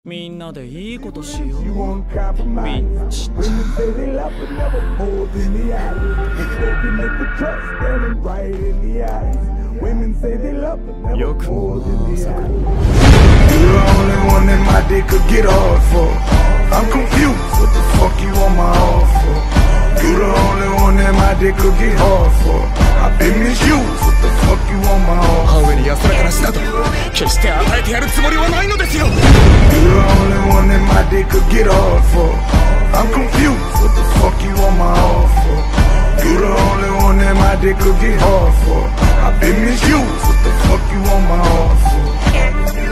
みんなでいいことしよう。 You won't compromise. Women say they love but never more than the eyes. They can make the trust standing right in the eyes. Women say they love but never more than the eyes. You're the only one that my dick could get hard for. I'm confused, what the fuck you on my heart for? You're the only one that my dick could get hard for. I've been misused, what the fuck you on my heart for? 母上に安らかな死など決して与えてやるつもりはないのですよ。 You're the only one that my dick could get hard for. I'm confused, what the fuck you on my heart for? You're the only one that my dick could get hard for. I've been misused, what the fuck you on my heart for?